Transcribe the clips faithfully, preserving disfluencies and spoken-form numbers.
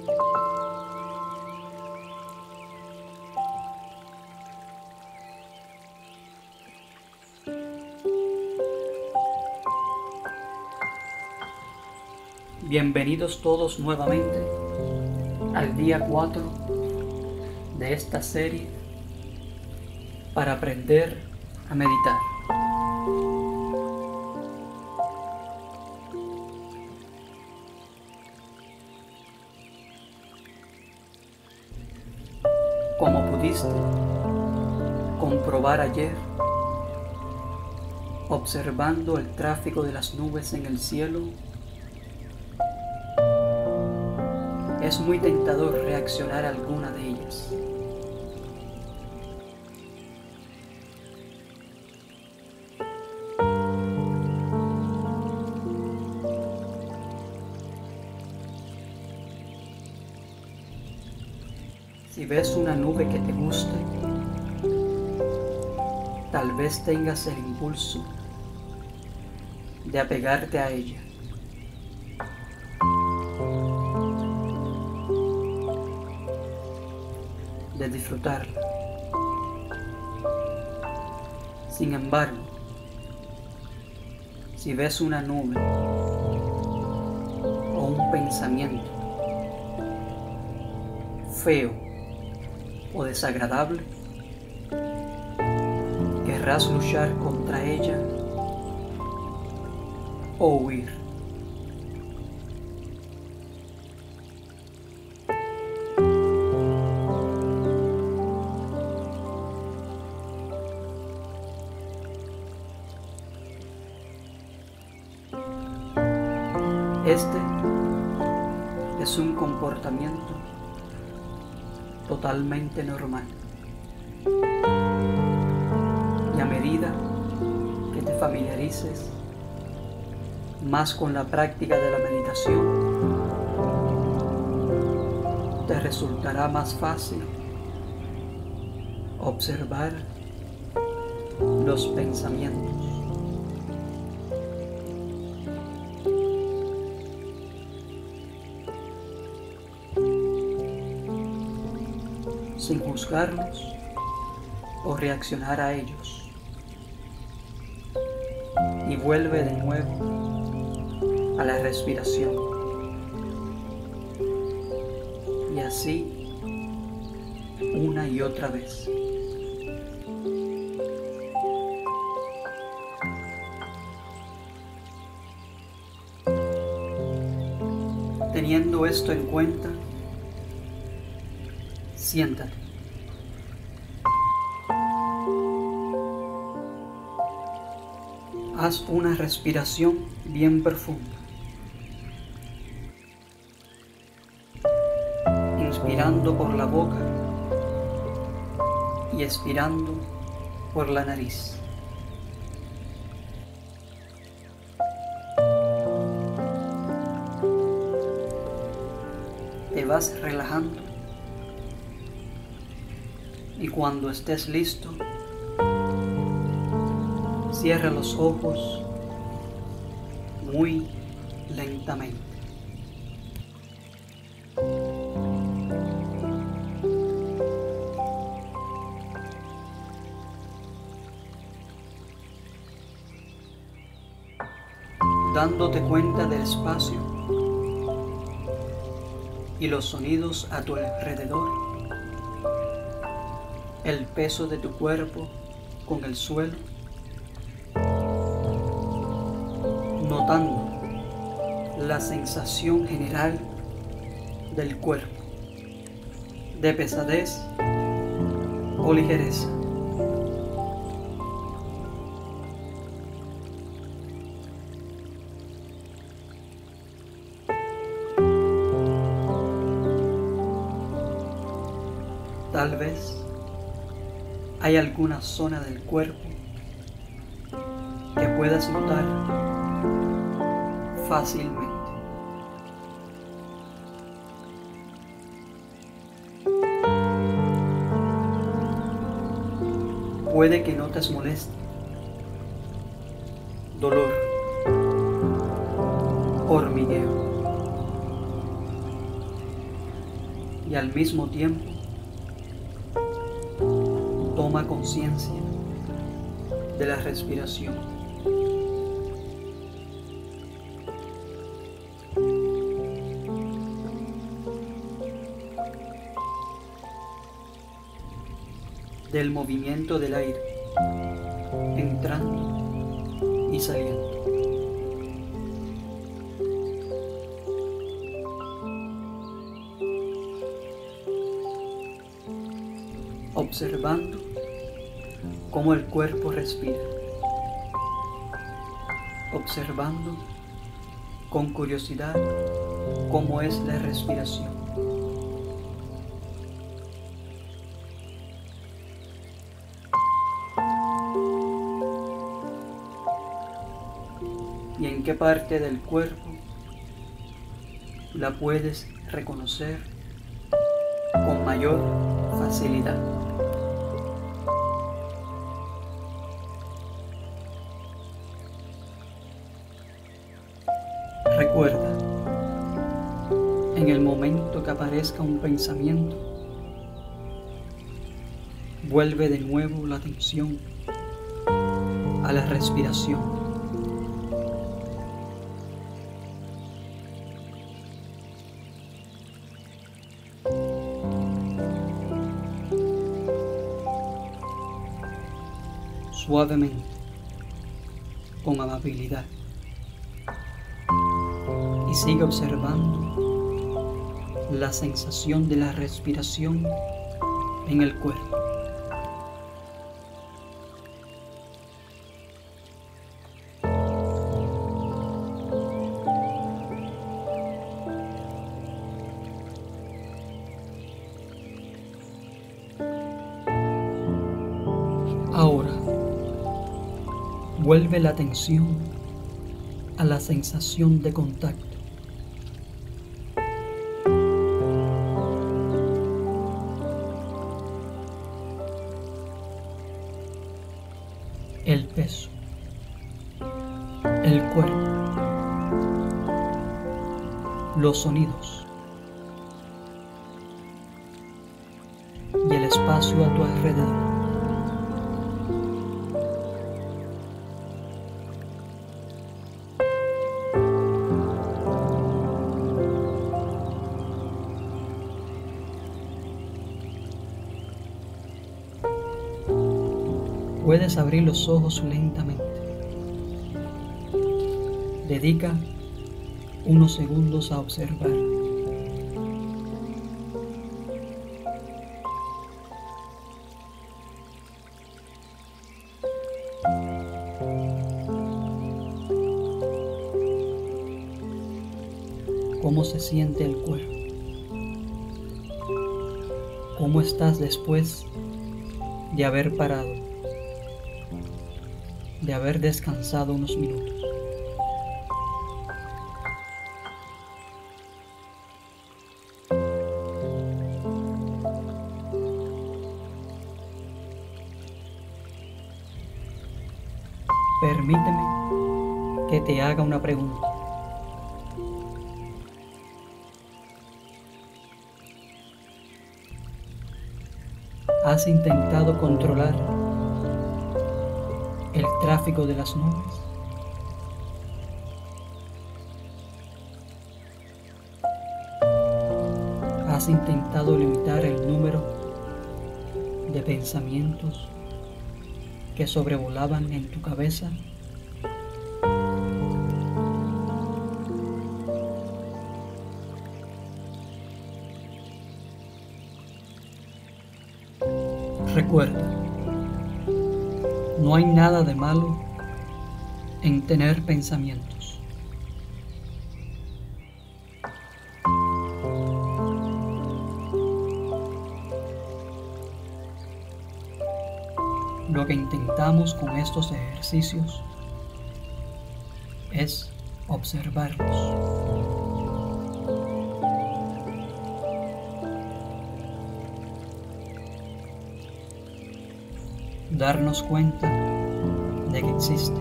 Bienvenidos todos nuevamente al día cuatro de esta serie para aprender a meditar. Como pudiste comprobar ayer, observando el tráfico de las nubes en el cielo, es muy tentador reaccionar a alguna de ellas. Si ves una nube que te guste, tal vez tengas el impulso de apegarte a ella. De disfrutarla. Sin embargo, si ves una nube o un pensamiento feo o desagradable, querrás luchar contra ella o huir. Este es un comportamiento totalmente normal. Y a medida que te familiarices más con la práctica de la meditación, te resultará más fácil observar los pensamientos. Sin juzgarlos o reaccionar a ellos, y vuelve de nuevo a la respiración, y así una y otra vez. Teniendo esto en cuenta, siéntate. Haz una respiración bien profunda, inspirando por la boca y expirando por la nariz. Te vas relajando y cuando estés listo, cierra los ojos muy lentamente. Dándote cuenta del espacio y los sonidos a tu alrededor, el peso de tu cuerpo con el suelo, notando la sensación general del cuerpo, de pesadez o ligereza. Tal vez hay alguna zona del cuerpo que puedas notar fácilmente. Puede que notes molestia, dolor, hormigueo. y al mismo tiempo toma conciencia de la respiración. Del movimiento del aire entrando y saliendo. Observando cómo el cuerpo respira. Observando con curiosidad cómo es la respiración. Y en qué parte del cuerpo la puedes reconocer con mayor facilidad. Recuerda, en el momento que aparezca un pensamiento, vuelve de nuevo la atención a la respiración. Suavemente, con amabilidad, y sigue observando la sensación de la respiración en el cuerpo. Ahora, vuelve la atención a la sensación de contacto. El peso, el cuerpo, los sonidos y el espacio a tu alrededor. Puedes abrir los ojos lentamente. Dedica unos segundos a observar. ¿Cómo se siente el cuerpo? ¿Cómo estás después de haber parado? De haber descansado unos minutos. Permíteme que te haga una pregunta. ¿Has intentado controlar el tráfico de las nubes? ¿Has intentado limitar el número de pensamientos que sobrevolaban en tu cabeza? Recuerda, no hay nada de malo en tener pensamientos. Lo que intentamos con estos ejercicios es observarlos. Darnos cuenta de que existe.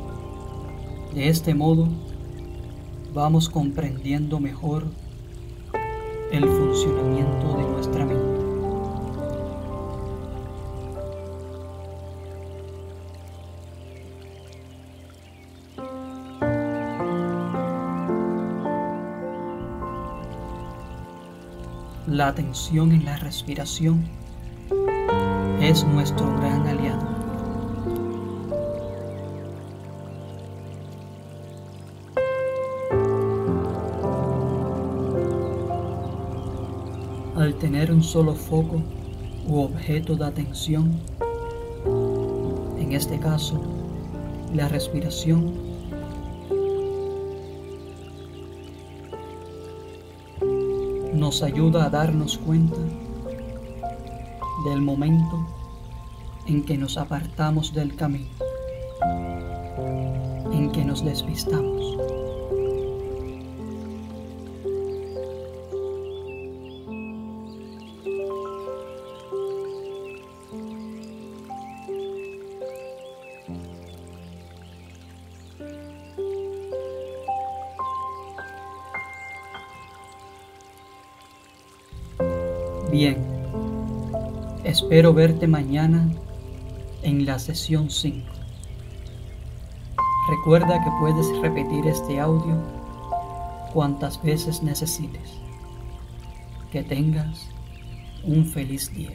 De este modo, vamos comprendiendo mejor el funcionamiento de nuestra mente. La atención en la respiración es nuestro gran aliado. Al tener un solo foco u objeto de atención, en este caso, la respiración, nos ayuda a darnos cuenta del momento en que nos apartamos del camino, en que nos despistamos. Bien, espero verte mañana en la sesión cinco. Recuerda que puedes repetir este audio cuantas veces necesites. Que tengas un feliz día.